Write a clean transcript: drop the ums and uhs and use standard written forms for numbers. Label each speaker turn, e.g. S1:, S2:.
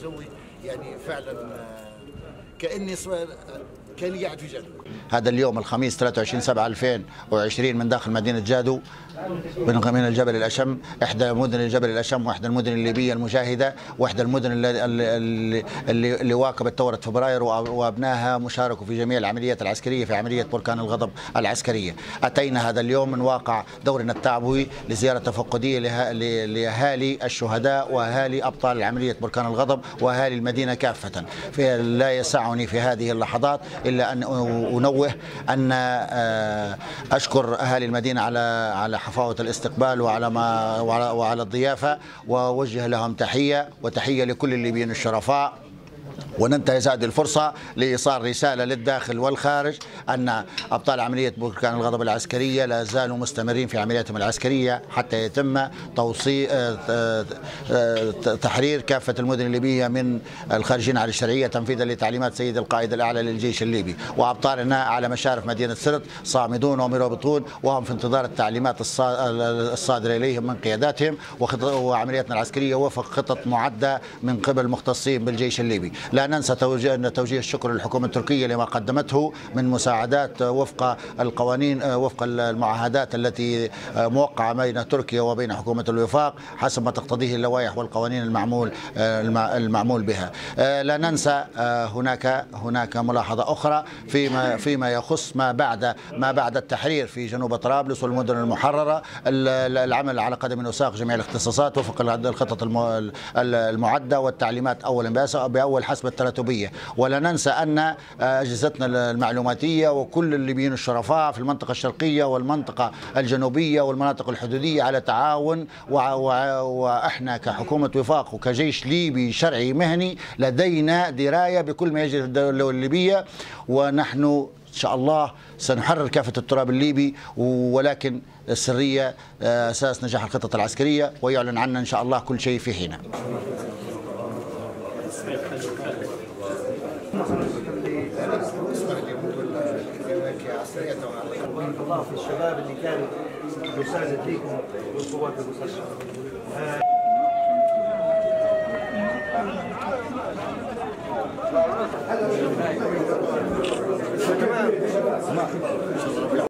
S1: مسوي يعني فعلا كاني قاعد في جنة.
S2: هذا اليوم الخميس 23/7/2020 من داخل مدينة جادو من الجبل الأشم، إحدى مدن الجبل الأشم وإحدى المدن الليبية المجاهدة، وإحدى المدن اللي واكبت ثورة فبراير وأبنائها مشاركوا في جميع العمليات العسكرية في عملية بركان الغضب العسكرية. أتينا هذا اليوم من واقع دورنا التعبوي لزيارة تفقدية لأهالي الشهداء وأهالي أبطال عملية بركان الغضب وأهالي المدينة كافة. لا يسعني في هذه اللحظات إلا أن أنوه أن أشكر أهالي المدينة على حفاوة الاستقبال وعلى الضيافة، وأوجه لهم تحية وتحية لكل الليبيين الشرفاء. وننتهز هذه الفرصة لإيصال رسالة للداخل والخارج أن أبطال عملية بركان الغضب العسكرية لا زالوا مستمرين في عملياتهم العسكرية حتى يتم تحرير كافة المدن الليبية من الخارجين على الشرعية تنفيذا لتعليمات سيد القائد الأعلى للجيش الليبي. وأبطالنا على مشارف مدينة سرت صامدون ومرابطون وهم في انتظار التعليمات الصادرة إليهم من قياداتهم، وعملياتنا العسكرية وفق خطط معدة من قبل مختصين بالجيش الليبي. لا ننسى توجيه الشكر للحكومة التركية لما قدمته من مساعدات وفق القوانين وفق المعاهدات التي موقعة بين تركيا وبين حكومة الوفاق حسب ما تقتضيه اللوائح والقوانين المعمول بها. لا ننسى هناك ملاحظة أخرى فيما يخص ما بعد التحرير في جنوب طرابلس والمدن المحررة، العمل على قدم وساق جميع الاختصاصات وفق الخطط المعدة والتعليمات أولا بأول حسب التراتبية. ولا ننسى أن أجهزتنا المعلوماتية وكل الليبيين الشرفاء في المنطقة الشرقية والمنطقة الجنوبية والمناطق الحدودية على تعاون، وإحنا كحكومة وفاق وكجيش ليبي شرعي مهني لدينا دراية بكل ما يجري في الدولة الليبية، ونحن إن شاء الله سنحرر كافة التراب الليبي، ولكن السرية أساس نجاح الخطط العسكرية، ويعلن عنا إن شاء الله كل شيء في حينه.
S3: في الشباب اللي كان يساند ليكم بالقوات المسلحة.